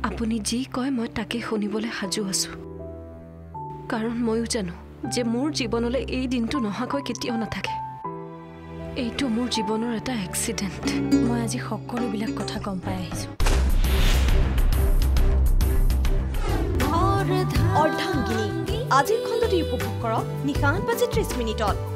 আপুনি যি কয় মই তাকে শুনিবলৈ সাজু আছো কাৰণ ময়ো জানো যে মোৰ জীৱনলৈ এই দিনটো নহাকৈ কেতিয়াও নাথাকে এইটো মোৰ জীৱনৰ এটা এক্সিডেন্ট মই আজি সকলোবিলাক কথা গম পাই আহিছো অৰ্ধাংগিনী আজিৰ খণ্ডটি উপভোগ কৰক নিশা 8:30 মিনিটত